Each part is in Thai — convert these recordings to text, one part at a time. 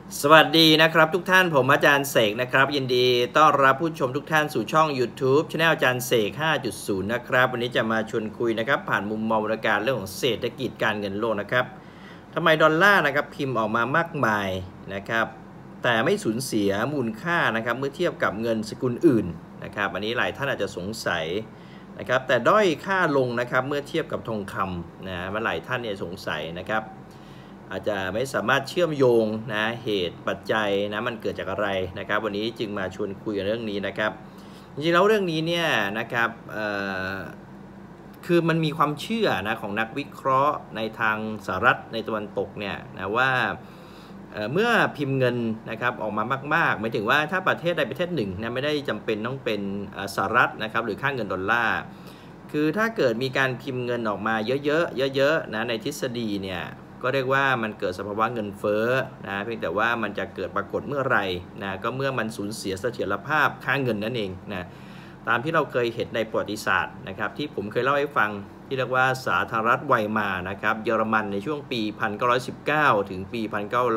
สวัสดีนะครับทุกท่านผมอาจารย์เสกนะครับยินดีต้อนรับผู้ชมทุกท่านสู่ช่อง YouTube Channel อาจารย์เสก 5.0 นะครับวันนี้จะมาชวนคุยนะครับผ่านมุมมองบรรยากาศเรื่องของเศรษฐกิจการเงินโลกนะครับทำไมดอลลาร์นะครับพิมพ์ออกมามากมายนะครับแต่ไม่สูญเสียมูลค่านะครับเมื่อเทียบกับเงินสกุลอื่นนะครับอันนี้หลายท่านอาจจะสงสัยนะครับแต่ด้อยค่าลงนะครับเมื่อเทียบกับทองคำนะหลายท่านเนี่ยสงสัยนะครับอาจจะไม่สามารถเชื่อมโยงนะเหตุปัจจัยนะมันเกิดจากอะไรนะครับวันนี้จึงมาชวนคุยเรื่องนี้นะครับจริงๆแล้วเรื่องนี้เนี่ยนะครับคือมันมีความเชื่อนะของนักวิเคราะห์ในทางสหรัฐในตะวันตกเนี่ยนะว่าเมื่อพิมพ์เงินนะครับออกมามากๆหมายถึงว่าถ้าประเทศใดประเทศหนึ่งนะไม่ได้จำเป็นต้องเป็นสหรัฐนะครับหรือค่าเงินดอลลาร์คือถ้าเกิดมีการพิมพ์เงินออกมาเยอะๆเยอะๆนะในทฤษฎีเนี่ยก็เรียกว่ามันเกิดสภาวะเงินเฟ้อนะเพียงแต่ว่ามันจะเกิดปรากฏเมื่อไหร่นะก็เมื่อมันสูญเสียเสถียรภาพค่าเงินนั่นเองนะตามที่เราเคยเห็นในประวัติศาสตร์นะครับที่ผมเคยเล่าให้ฟังที่เรียกว่าสาธารณรัฐไวมานะครับเยอรมันในช่วงปี 1919 ถึงปี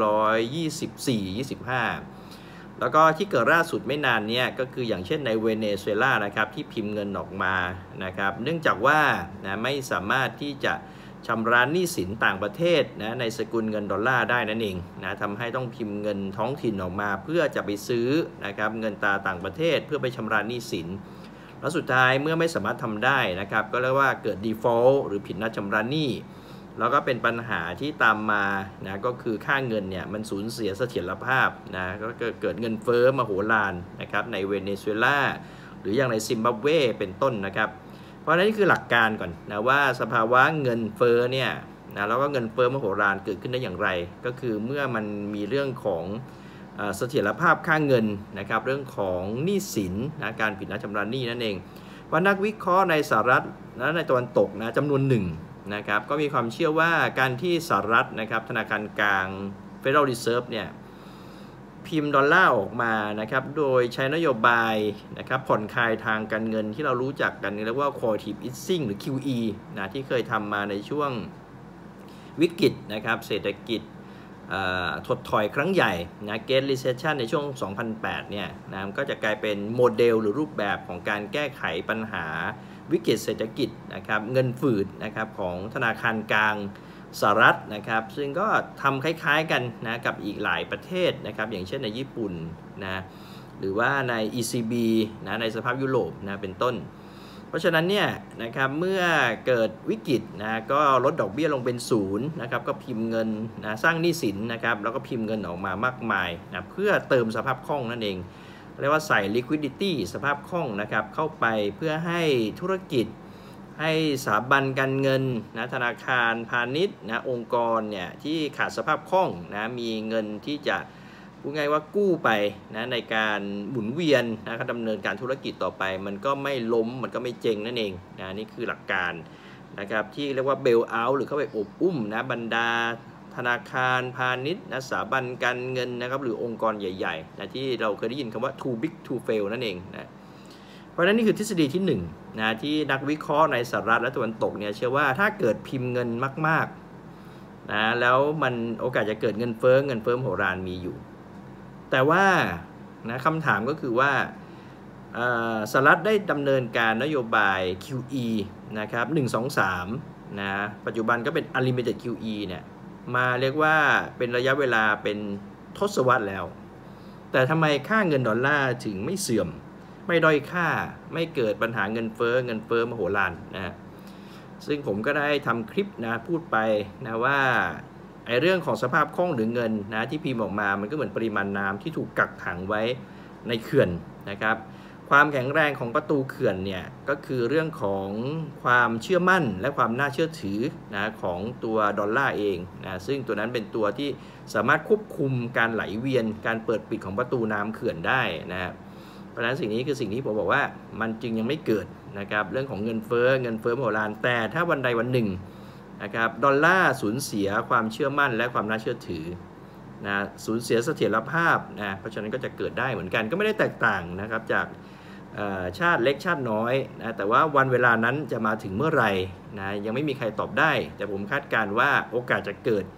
1924-25 แล้วก็ที่เกิดล่าสุดไม่นานนี้ก็คืออย่างเช่นในเวเนซุเอลานะครับที่พิมพ์เงินออกมานะครับเนื่องจากว่านะไม่สามารถที่จะชำระหนี้สินต่างประเทศนะในสกุลเงินดอลลาร์ได้นั่นเองนะทำให้ต้องพิมพ์เงินท้องถิ่นออกมาเพื่อจะไปซื้อนะครับเงินตราต่างประเทศเพื่อไปชำระหนี้สินแล้วสุดท้ายเมื่อไม่สามารถทำได้นะครับก็เรียกว่าเกิด default หรือผิดนัดชำระหนี้แล้วก็เป็นปัญหาที่ตามมานะก็คือค่าเงินเนี่ยมันสูญเสียเสถียรภาพนะก็เกิดเงินเฟ้อมโหฬารนะครับในเวเนซุเอลาหรืออย่างในซิมบับเวเป็นต้นนะครับเพราะฉะนั้นนี่คือหลักการก่อนนะว่าสภาวะเงินเฟ้อเนี่ยนะแล้วก็เงินเฟ้อมโหฬารเกิดขึ้นได้อย่างไรก็คือเมื่อมันมีเรื่องของเสถียรภาพค่าเงินนะครับเรื่องของหนี้สินนะการผิดนัดชำระหนี้นั่นเองว่านักวิเคราะห์ในสหรัฐและในตะวันตกนะจำนวนหนึ่งนะครับก็มีความเชื่อว่าการที่สหรัฐนะครับธนาคารกลาง Federal Reserve เนี่ยพิมพ์ดอลลาร์ออกมานะครับโดยใช้นโยบายนะครับผ่อนคลายทางการเงินที่เรารู้จักกันเรียกว่า quantitative easing หรือ QE นะที่เคยทำมาในช่วงวิกฤตนะครับเศรษฐกิจถดถอยครั้งใหญ่นะ Great Recession ในช่วง 2008 เนี่ยนะก็จะกลายเป็นโมเดลหรือรูปแบบของการแก้ไขปัญหาวิกฤตเศรษฐกิจนะครับเงินฝืดนะครับของธนาคารกลางสหรัฐนะครับซึ่งก็ทำคล้ายๆกันนะกับอีกหลายประเทศนะครับอย่างเช่นในญี่ปุ่นนะหรือว่าใน ECB นะในสภาพยุโรปนะเป็นต้นเพราะฉะนั้นเนี่ยนะครับเมื่อเกิดวิกฤตนะก็ลดดอกเบี้ยลงเป็นศูนย์นะครับก็พิมพ์เงินนะสร้างหนี้สินนะครับแล้วก็พิมพ์เงินออกมามากมายนะเพื่อเติมสภาพคล่องนั่นเองเรียกว่าใส่ liquidity สภาพคล่องนะครับเข้าไปเพื่อให้ธุรกิจให้สถาบันการเงินนะธนาคารพาณิชย์นะองค์กรเนี่ยที่ขาดสภาพคล่องนะมีเงินที่จะพูดง่ายว่ากู้ไปนะในการหมุนเวียนนะครับดำเนินการธุรกิจต่อไปมันก็ไม่ล้มมันก็ไม่เจ๊งนั่นเองนะนี่คือหลักการนะครับที่เรียกว่าเบลเอาท์หรือเข้าไปอบอุ้มนะบรรดาธนาคารพาณิชย์นะสถาบันการเงินนะครับหรือองค์กรใหญ่ๆนะที่เราเคยได้ยินคำว่า too big to fail นั่นเองนะเพราะฉะนั้นนี่คือทฤษฎีที่1นะที่นักวิเคราะห์ในสหรัฐและตะวันตกเนี่ยเชื่อว่าถ้าเกิดพิมพ์เงินมากๆนะแล้วมันโอกาสจะเกิดเงินเฟ้อมโหฬารมีอยู่แต่ว่านะคำถามก็คือว่าสหรัฐได้ดำเนินการนโยบาย QE นะครับ1 2 3นะปัจจุบันก็เป็น Unlimited QE เนี่ยมาเรียกว่าเป็นระยะเวลาเป็นทศวรรษแล้วแต่ทำไมค่าเงินดอลลาร์ถึงไม่เสื่อมไม่ด้อยค่าไม่เกิดปัญหาเงินเฟ้อมโหฬารนะซึ่งผมก็ได้ทำคลิปนะพูดไปนะว่าไอ้เรื่องของสภาพคล่องหรือเงินนะที่พิมพ์ออกมามันก็เหมือนปริมาณน้ำที่ถูกกักขังไว้ในเขื่อนนะครับความแข็งแรงของประตูเขื่อนเนี่ยก็คือเรื่องของความเชื่อมั่นและความน่าเชื่อถือนะของตัวดอลลาร์เองนะซึ่งตัวนั้นเป็นตัวที่สามารถควบคุมการไหลเวียนการเปิดปิดของประตูน้ำเขื่อนได้นะครับเพราะฉะนั้นสิ่งนี้คือสิ่งที่ผมบอกว่ามันจึงยังไม่เกิดนะครับเรื่องของเงินเฟ้อมโหฬารแต่ถ้าวันใดวันหนึ่งนะครับดอลลาร์สูญเสียความเชื่อมั่นและความน่าเชื่อถือนะสูญเสียเสถียรภาพนะเพราะฉะนั้นก็จะเกิดได้เหมือนกันก็ไม่ได้แตกต่างนะครับจากชาติเล็กชาติน้อยนะแต่ว่าวันเวลานั้นจะมาถึงเมื่อไหร่นะยังไม่มีใครตอบได้แต่ผมคาดการณ์ว่าโอกาสจะเกิด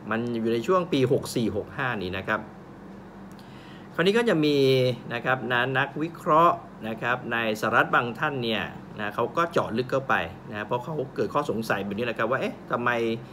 มันอยู่ในช่วงปี 64-65 นี้นะครับคราวนี้ก็จะมีนะครับนักวิเคราะห์นะครับในสหรัฐบางท่านเนี่ยนะเขาก็เจาะลึกเข้าไปนะเพราะเขาเกิดข้อสงสัยแบบนี้แหละครับว่าเอ๊ะทำไม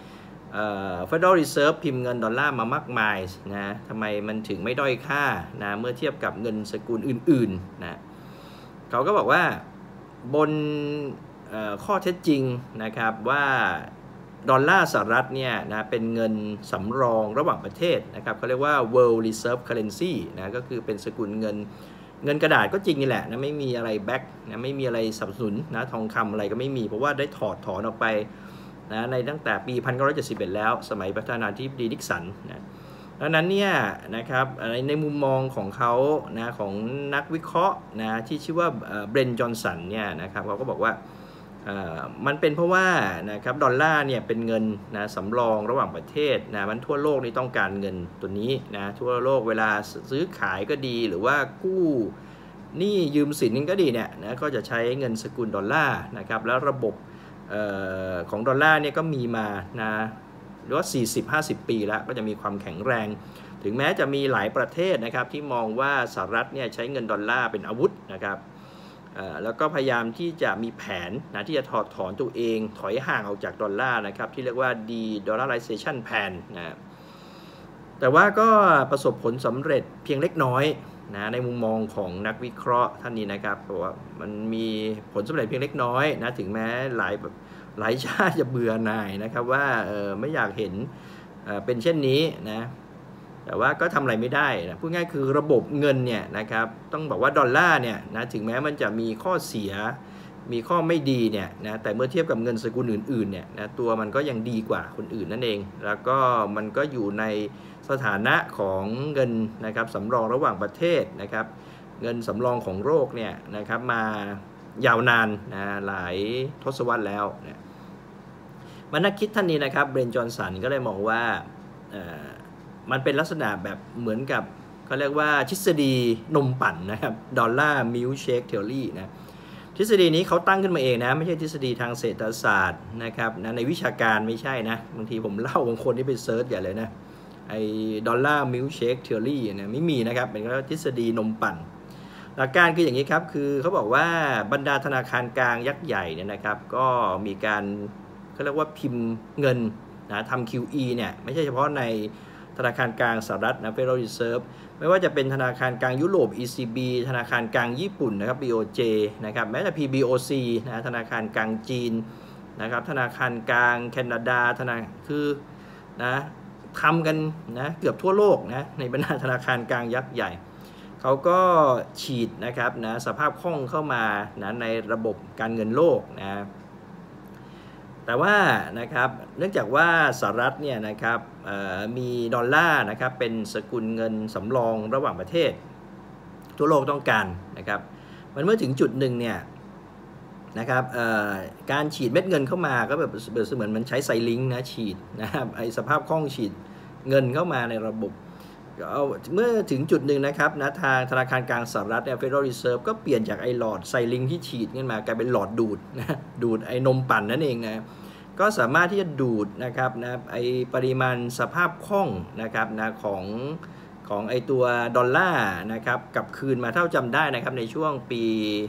Federal Reserve พิมพ์เงินดอลลาร์มามากมายนะทำไมมันถึงไม่ด้อยค่านะเมื่อเทียบกับเงินสกุลอื่นๆนะเขาก็บอกว่าบนข้อเท็จจริงนะครับว่าดอลลาร์สหรัฐเนี่ยนะเป็นเงินสำรองระหว่างประเทศนะครับเขาเรียกว่า World Reserve Currency นะก็คือเป็นสกุลเงินกระดาษก็จริงนี่แหละนะไม่มีอะไรแบ็กนะไม่มีอะไรสนับสนุนนะทองคำอะไรก็ไม่มีเพราะว่าได้ถอนออกไปนะในตั้งแต่ปี 1971 แล้วสมัยประธานาธิบดีนิกสันนะดังนั้นเนี่ยนะครับในมุมมองของเขานะของนักวิเคราะห์นะที่ชื่อว่าเบรนจอห์นสันเนี่ยนะครับเขาก็บอกว่ามันเป็นเพราะว่านะครับดอลลาร์เนี่ยเป็นเงินนะสำรองระหว่างประเทศนะมันทั่วโลกนี่ต้องการเงินตัวนี้นะทั่วโลกเวลาซื้อขายก็ดีหรือว่ากู้หนี้ยืมสินก็ดีเนี่ยนะก็จะใช้เงินสกุลดอลลาร์นะครับแล้วระบบของดอลลาร์เนี่ยก็มีมานะหรือว่า 40-50 ปีแล้วก็จะมีความแข็งแรงถึงแม้จะมีหลายประเทศนะครับที่มองว่าสหรัฐเนี่ยใช้เงินดอลลาร์เป็นอาวุธนะครับแล้วก็พยายามที่จะมีแผนนะที่จะถอดถอนตัวเองถอยห่างออกจากดอลลาร์นะครับที่เรียกว่า de-dollarization plan นะแต่ว่าก็ประสบผลสำเร็จเพียงเล็กน้อยนะในมุมมองของนักวิเคราะห์ท่านนี้นะครับเพราะว่ามันมีผลสำเร็จเพียงเล็กน้อยนะถึงแม้หลายชาติจะเบื่อหน่ายนะครับว่าไม่อยากเห็นเป็นเช่นนี้นะแต่ว่าก็ทำอะไรไม่ได้นะพูดง่ายคือระบบเงินเนี่ยนะครับต้องบอกว่าดอลลาร์เนี่ยนะถึงแม้มันจะมีข้อเสียมีข้อไม่ดีเนี่ยนะแต่เมื่อเทียบกับเงินสกุลอื่นๆเนี่ยนะตัวมันก็ยังดีกว่าคนอื่นนั่นเองแล้วก็มันก็อยู่ในสถานะของเงินนะครับสำรองระหว่างประเทศนะครับเงินสำรองของโลกเนี่ยนะครับมายาวนานนะหลายทศวรรษแล้วนะนักคิดท่านนี้นะครับเบรนจอห์นสันก็เลยมองว่ามันเป็นลักษณะแบบเหมือนกับเขาเรียกว่าทฤษฎีนมปั่นนะครับดอลลาร์มิลค์เชคเทอรี่นะทฤษฎีนี้เขาตั้งขึ้นมาเองนะไม่ใช่ทฤษฎีทางเศรษฐศาสตร์นะครับนะในวิชาการไม่ใช่นะบางทีผมเล่าบางคนที่ไปเซิร์ชอย่างเลยนะไอ้ดอลลาร์มิลค์เชคเทอรี่เนี่ยไม่มีนะครับเป็นทฤษฎีนมปั่นหลักการคืออย่างนี้ครับคือเขาบอกว่าบรรดาธนาคารกลางยักษ์ใหญ่เนี่ยนะครับก็มีการเขาเรียกว่าพิมพ์เงินนะทำ QE เนี่ยไม่ใช่เฉพาะในธนาคารกลางสหรัฐนะ Federal Reserve ไม่ว่าจะเป็นธนาคารกลางยุโรป ECB ธนาคารกลางญี่ปุ่นนะครับ BOJ นะครับแม้แต่ PBOC นะธนาคารกลางจีนนะครับธนาคารกลางแคนาดาคือนะทำกันนะเกือบทั่วโลกนะในบรรดาธนาคารกลางยักษ์ใหญ่เขาก็ฉีดนะครับนะสภาพคล่องเข้ามานะในระบบการเงินโลกนะแต่ว่านะครับเนื่องจากว่าสหรัฐเนี่ยนะครับมีดอลลาร์นะครับเป็นสกุลเงินสำรองระหว่างประเทศทั่วโลกต้องการนะครับมันเมื่อถึงจุดหนึ่งเนี่ยนะครับการฉีดเม็ดเงินเข้ามาก็แบบเสมือนมันใช้ไซลิงค์นะฉีดนะครับไอสภาพคล่องฉีดเงินเข้ามาในระบบเมื่อถึงจุดหนึ่งนะครับนะทางธนาคารกลางสหรัฐเนี่ย Federal Reserve ก็เปลี่ยนจากไอหลอดไซลิงที่ฉีดขึ้นมากลายเป็นหลอดดูดนะดูดไอนมปั่นนั่นเองนะก็สามารถที่จะดูดนะครับนะไอปริมาณสภาพคล่องนะครับนะของไอตัวดอลลาร์นะครับกลับคืนมาเท่าจำได้นะครับในช่วงปี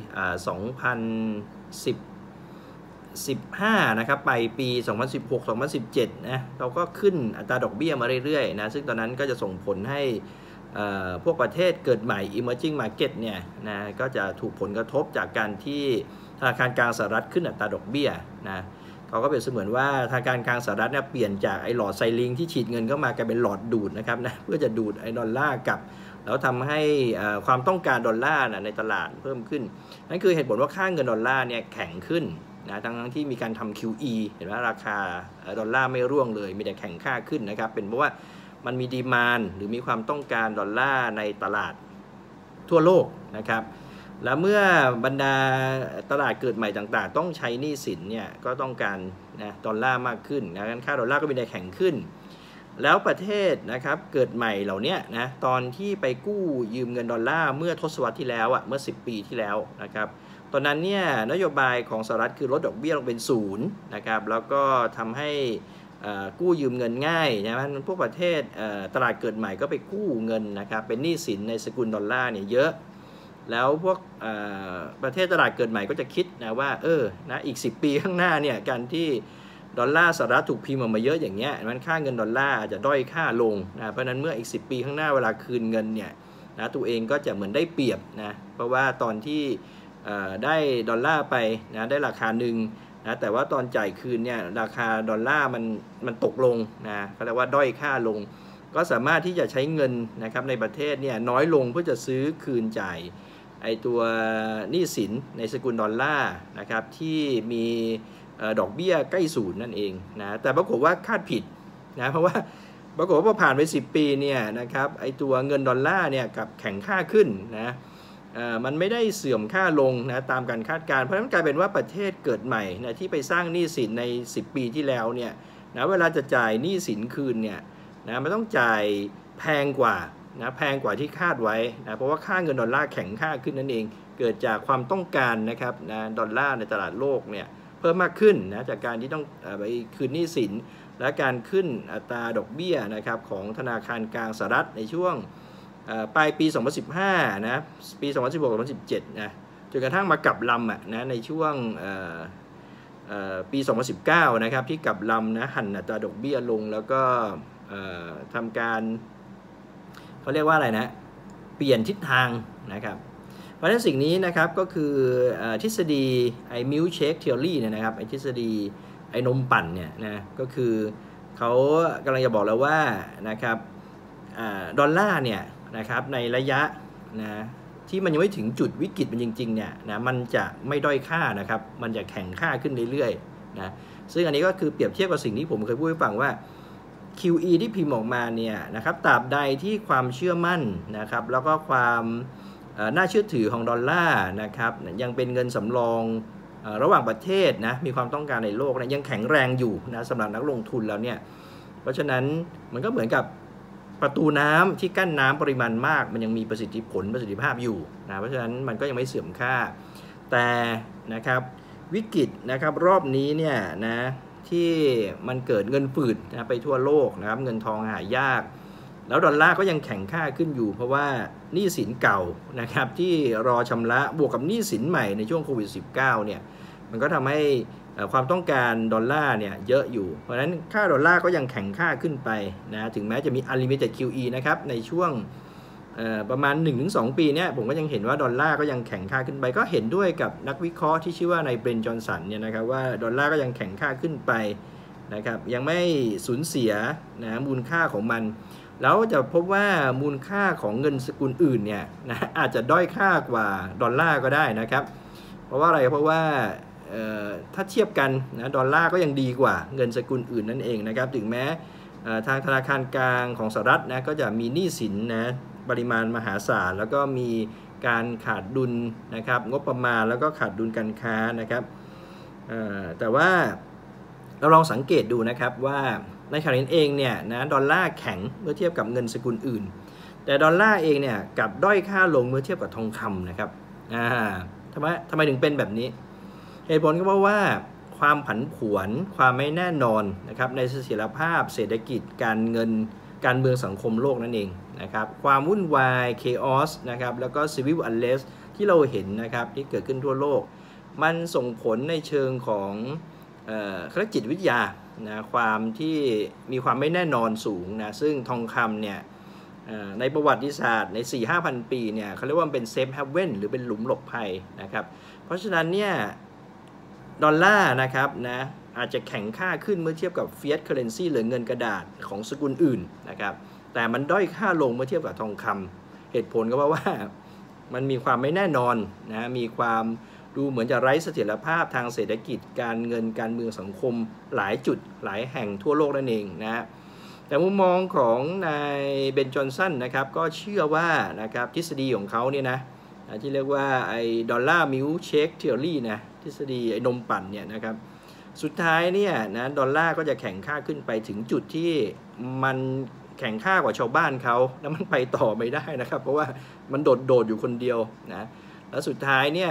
2015นะครับไปปี 2016-2017 นะเราก็ขึ้นอัตราดอกเบี้ยมาเรื่อยๆนะซึ่งตอนนั้นก็จะส่งผลให้พวกประเทศเกิดใหม่ emerging market เนี่ยนะก็จะถูกผลกระทบจากการที่ธนาคารกลางสหรัฐขึ้นอัตราดอกเบี้ยนะเขาก็เป็นเสมือนว่าธนาคารกลางสหรัฐเนี่ยเปลี่ยนจากไอ้หลอดไซลิงที่ฉีดเงินเข้ามากลายเป็นหลอดดูดนะครับนะเพื่อจะดูดไอ้ดอลลาร์กลับแล้วทำให้ความต้องการดอลลาร์ในตลาดเพิ่มขึ้นนั่นคือเหตุผลว่าค่าเงินดอลลาร์เนี่ยแข็งขึ้นนะทั้งที่มีการทำ QE เห็นว่าราคาดอลลาร์ไม่ร่วงเลยมีแต่แข็งค่าขึ้นนะครับเป็นเพราะว่ามันมีดีมานด์หรือมีความต้องการดอลลาร์ในตลาดทั่วโลกนะครับแล้วเมื่อบรรดาตลาดเกิดใหม่ต่างๆต้องใช้หนี้สินเนี่ยก็ต้องการนะดอลลาร์มากขึ้นนะค่าดอลลาร์ก็มีแต่แข็งขึ้นแล้วประเทศนะครับเกิดใหม่เหล่านี้นะตอนที่ไปกู้ยืมเงินดอลลาร์เมื่อทศวรรษที่แล้วเมื่อ10 ปีที่แล้วนะครับตอนนั้นเนี่ยนโยบายของสหรัฐคือลดดอกเบี้ยลงเป็น0นะครับแล้วก็ทำให้กู้ยืมเงินง่ายนะพวกประเทศตลาดเกิดใหม่ก็ไปกู้เงินนะครับเป็นหนี้สินในสกุลดอลลาร์เนี่ยเยอะแล้วพวกประเทศตลาดเกิดใหม่ก็จะคิดนะว่านะอีก10 ปีข้างหน้าเนี่ยการที่ดอลลาร์สหรัฐถูกพิมพ์ออกมาเยอะอย่างเงี้ยมันค่าเงินดอลลาร์อาจจะด้อยค่าลงนะเพราะนั้นเมื่ออีก10 ปีข้างหน้าเวลาคืนเงินเนี่ยนะตัวเองก็จะเหมือนได้เปรียบนะเพราะว่าตอนที่ได้ดอลลาร์ไปนะได้ราคาหนึ่งนะแต่ว่าตอนจ่ายคืนเนี่ยราคาดอลลาร์มันตกลงนะเขาเรียกว่าด้อยค่าลงก็สามารถที่จะใช้เงินนะครับในประเทศเนี่ยน้อยลงเพื่อจะซื้อคืนจ่ายไอตัวหนี้สินในสกุลดอลลาร์นะครับที่มีดอกเบี้ยใกล้ศูนย์นั่นเองนะแต่ปรากฏว่าคาดผิดนะเพราะว่าปรากฏว่าพอผ่านไป10 ปีเนี่ยนะครับไอตัวเงินดอลลาร์เนี่ยกับแข็งค่าขึ้นนะมันไม่ได้เสื่อมค่าลงนะตามการคาดการณ์เพราะฉะนั้นกลายเป็นว่าประเทศเกิดใหม่นะที่ไปสร้างหนี้สินใน10 ปีที่แล้วเนี่ยนะเวลาจะจ่ายหนี้สินคืนเนี่ยนะมันต้องจ่ายแพงกว่านะแพงกว่าที่คาดไว้นะเพราะว่าค่าเงินดอลลาร์แข็งค่าขึ้นนั่นเองเกิดจากความต้องการนะครับนะดอลลาร์ในตลาดโลกเนี่ยเพิ่มมากขึ้นนะจากการที่ต้องไปคืนหนี้สินและการขึ้นอัตราดอกเบี้ยนะครับของธนาคารกลางสหรัฐในช่วงปลายปี 2015 นะปี 2016-2017 นะจนกระทั่งมากลับลำนะในช่วงปี 2019 นะครับที่กลับลำนะหันอัตราดอกเบี้ยลงแล้วก็ทำการเขาเรียกว่าอะไรนะเปลี่ยนทิศทางนะครับเพราะฉะนั้นสิ่งนี้นะครับก็คือทฤษฎีไอ้มิลค์เชคเทอรี่เนี่ยนะครับไอ้ทฤษฎีไอ้นมปั่นเนี่ยนะก็คือเขากำลังจะบอกแล้วว่านะครับดอลลาร์เนี่ยนะครับในระยะนะที่มันยังไม่ถึงจุดวิกฤตมันจริงๆเนี่ยนะมันจะไม่ด้อยค่านะครับมันจะแข็งค่าขึ้นเรื่อยๆนะซึ่งอันนี้ก็คือเปรียบเทียบกับสิ่งที่ผมเคยพูดให้ฟังว่า QE ที่พิมพ์ออกมาเนี่ยนะครับตราบใดที่ความเชื่อมั่นนะครับแล้วก็ความน่าเชื่อถือของดอลลาร์นะครับยังเป็นเงินสำรองระหว่างประเทศนะมีความต้องการในโลกนะยังแข็งแรงอยู่นะสำหรับนักลงทุนแล้วเนี่ยเพราะฉะนั้นมันก็เหมือนกับประตูน้ำที่กั้นน้ำปริมาณมากมันยังมีประสิทธิภาพอยู่นะเพราะฉะนั้นมันก็ยังไม่เสื่อมค่าแต่นะครับวิกฤตนะครับรอบนี้เนี่ยนะที่มันเกิดเงินฝืดนะไปทั่วโลกนะครับเงินทองหายากแล้วดอลลาร์ก็ยังแข็งค่าขึ้นอยู่เพราะว่าหนี้สินเก่านะครับที่รอชำระบวกกับหนี้สินใหม่ในช่วงโควิด -19 เนี่ยมันก็ทำให้ความต้องการดอลลาร์เนี่ยเยอะอยู่เพราะฉะนั้นค่าดอลลาร์ก็ยังแข็งค่าขึ้นไปนะถึงแม้จะมี Unlimited QE นะครับในช่วงประมาณ 1-2 ปีเนี่ยผมก็ยังเห็นว่าดอลลาร์ก็ยังแข็งค่าขึ้นไปก็เห็นด้วยกับนักวิเคราะห์ที่ชื่อว่านายเบรนท์จอห์นสันเนี่ยนะครับว่าดอลลาร์ก็ยังแข็งค่าขึ้นไปนะครับยังไม่สูญเสียนะมูลค่าของมันแล้วจะพบว่ามูลค่าของเงินสกุลอื่นเนี่ยนะอาจจะด้อยค่ากว่าดอลลาร์ก็ได้นะครับเพราะว่าอะไรเพราะว่าถ้าเทียบกันนะดอลลาร์ก็ยังดีกว่าเงินสกุลอื่นนั่นเองนะครับถึงแม้ทางธนาคารกลางของสหรัฐนะก็จะมีหนี้สินนะปริมาณมหาศาลแล้วก็มีการขาดดุลนะครับงบประมาณแล้วก็ขาดดุลการค้านะครับแต่ว่าเราลองสังเกตดูนะครับว่าในขณะนี้เองเนี่ยนะดอลลาร์แข็งเมื่อเทียบกับเงินสกุลอื่นแต่ดอลลาร์เองเนี่ยกับด้อยค่าลงเมื่อเทียบกับทองคำนะครับทำไมถึงเป็นแบบนี้เหตุผลก็เพราะว่าความผันผวนความไม่แน่นอนนะครับในเสถียรภาพเศรษฐกิจการเงินการเมืองสังคมโลกนั่นเองนะครับความวุ่นวาย chaos นะครับแล้วก็ civil unrest ที่เราเห็นนะครับที่เกิดขึ้นทั่วโลกมันส่งผลในเชิงของคณิตจิตวิทยานะความที่มีความไม่แน่นอนสูงนะซึ่งทองคำเนี่ยในประวัติศาสตร์ใน 4-5,000 ปีเนี่ยเขาเรียกว่าเป็นเซฟเฮเว่นหรือเป็นหลุมหลบภัยนะครับเพราะฉะนั้นเนี่ยดอลลาร์นะครับนะอาจจะแข็งค่าขึ้นเมื่อเทียบกับ Fiat Currency หรือเงินกระดาษของสกุลอื่นนะครับแต่มันด้อยค่าลงเมื่อเทียบกับทองคำเหตุผลก็เพราะว่ามันมีความไม่แน่นอนนะมีความดูเหมือนจะไร้เสถียรภาพทางเศรษฐกิจการเงินการเมืองสังคมหลายจุดหลายแห่งทั่วโลกนั่นเองนะแต่มุมมองของนายเบนจอห์นสันนะครับก็เชื่อว่านะครับทฤษฎีของเขาเนี่ยนะที่เรียกว่าไอ้ดอลลาร์มิลค์เชคเทอรี่นะทฤษฎีไอ้นมปั่นเนี่ยนะครับสุดท้ายเนี่ยนะดอลลาร์ก็จะแข็งค่าขึ้นไปถึงจุดที่มันแข็งค่ากว่าชาวบ้านเขาแล้วมันไปต่อไม่ได้นะครับเพราะว่ามันโดดอยู่คนเดียวนะแล้วสุดท้ายเนี่ย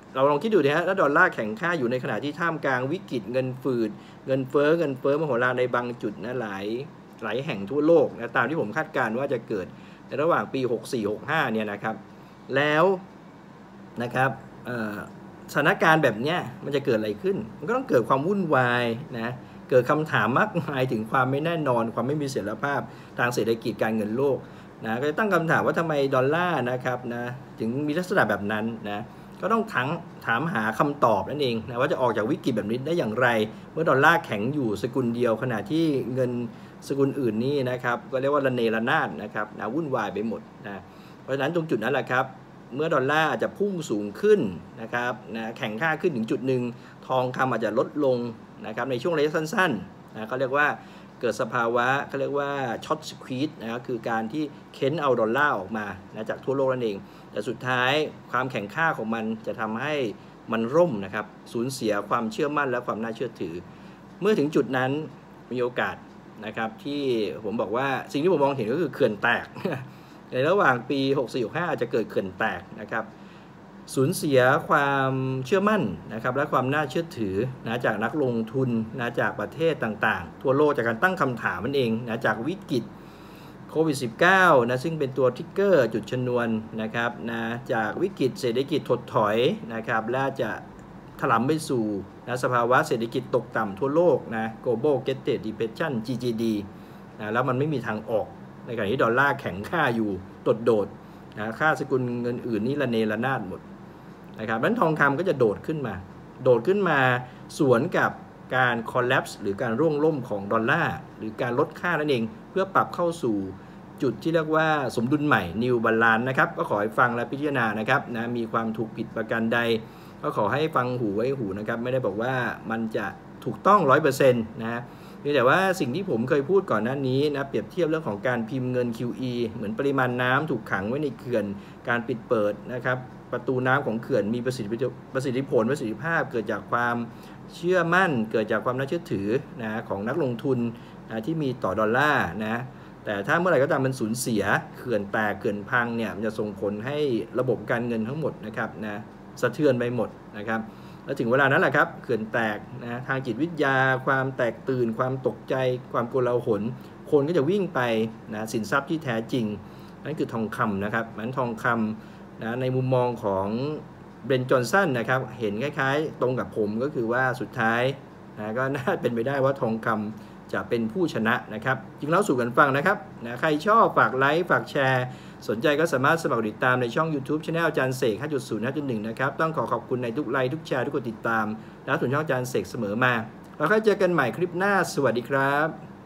เราลองคิดดูนะฮะแล้วดอลลาร์แข็งค่าอยู่ในขณะที่ท่ามกลางวิกฤตเงินฝืดเงินเฟ้อมโหฬารในบางจุดนะหลายแห่งทั่วโลกนะตามที่ผมคาดการณ์ว่าจะเกิดในระหว่างปี 64-65 เนี่ยนะครับแล้วนะครับสถานการณ์แบบนี้มันจะเกิดอะไรขึ้นมันก็ต้องเกิดความวุ่นวายนะเกิดคำถามมากมายถึงความไม่แน่นอนความไม่มีเสถียรภาพทางเศรษฐกิจการเงินโลกนะก็จะตั้งคำถามว่าทำไมดอลลาร์นะครับนะถึงมีลักษณะแบบนั้นนะก็ต้องถามหาคำตอบนั่นเองนะว่าจะออกจากวิกฤตแบบนี้ได้อย่างไรเมื่อดอลลาร์แข็งอยู่สกุลเดียวขณะที่เงินสกุลอื่นนี่นะครับก็เรียกว่าระเนระนาดนะครับนะวุ่นวายไปหมดนะเพราะฉะนั้นตรงจุดนั้นแหละครับเมื่อดอลลาร์อาจจะพุ่งสูงขึ้นนะครับนะแข็งค่าขึ้นถึงจุดหนึ่งทองคำอาจจะลดลงนะครับในช่วงระยะสั้นๆนะเขาเรียกว่าเกิดสภาวะเขาเรียกว่าช็อตสควีซนะครับคือการที่เค้นเอาดอลลาร์ออกมานะจากทั่วโลกนั่นเองแต่สุดท้ายความแข็งค่าของมันจะทำให้มันร่มนะครับสูญเสียความเชื่อมั่นและความน่าเชื่อถือเมื่อถึงจุดนั้นมีโอกาสนะครับที่ผมบอกว่าสิ่งที่ผมมองเห็นก็คือเขื่อนแตกในระหว่างปี 64-65 อาจจะเกิดเขื่อนแตกนะครับสูญเสียความเชื่อมั่นนะครับและความน่าเชื่อถือนะจากนักลงทุนนะจากประเทศต่างๆทั่วโลกจากการตั้งคำถามมันเองนะจากวิกฤตโควิด -19 นะซึ่งเป็นตัวทริกเกอร์จุดชนวนนะครับนะจากวิกฤตเศรษฐกิจถดถอยนะครับและจะถลำไปสู่นะสภาวะเศรษฐกิจตกต่ำทั่วโลกนะ Global Great Depression GGD นะแล้วมันไม่มีทางออกในขณะที่ดอลลาร์แข็งค่าอยู่โดดนะค่าสกุลเงินอื่นนี่ระเนระนาดหมดนะครับนั้นทองคำก็จะโดดขึ้นมาสวนกับการ collapse หรือการร่วงล่มของดอลลาร์หรือการลดค่านั่นเองเพื่อปรับเข้าสู่จุดที่เรียกว่าสมดุลใหม่ New Balance นะครับก็ขอให้ฟังและพิจารณานะครับนะมีความถูกผิดประการใดก็ขอให้ฟังหูไว้หูนะครับไม่ได้บอกว่ามันจะถูกต้อง 100% นะแต่ว่าสิ่งที่ผมเคยพูดก่อนหน้านี้นะเปรียบเทียบเรื่องของการพิมพ์เงิน QE เหมือนปริมาณน้ำถูกขังไว้ในเขื่อนการปิดเปิดนะครับประตูน้ำของเขื่อนมีประสิทธิภาพเกิดจากความเชื่อมั่นเกิดจากความน่าเชื่อถือนะของนักลงทุนนะที่มีต่อดอลลาร์นะแต่ถ้าเมื่อไหร่ก็ตามมันสูญเสียเขื่อนแตกเขื่อนพังเนี่ยมันจะส่งผลให้ระบบการเงินทั้งหมดนะครับนะสะเทือนไปหมดนะครับแล้วถึงเวลานั้นแหละครับเขื่อนแตกนะทางจิตวิทยาความแตกตื่นความตกใจความโกลาหลคนก็จะวิ่งไปนะสินทรัพย์ที่แท้จริงนั่นคือทองคำนะครับมันทองคำนะในมุมมองของเบนจอนสันนะครับเห็นคล้ายๆตรงกับผมก็คือว่าสุดท้ายนะก็น่าเป็นไปได้ว่าทองคำจะเป็นผู้ชนะนะครับจึงเล่าสู่กันฟังนะครับนะใครชอบฝากไลค์ฝากแชร์สนใจก็สามารถสมัครติดตามในช่อง YouTube Channel อาจารย์เสก 5.0 5.1 นะครับต้องขอบคุณในทุกไลค์ทุกแชร์ทุกกดติดตามและส่วนช่องอาจารย์เสกเสมอมาแล้วค่อยเจอกันใหม่คลิปหน้าสวัสดีครับ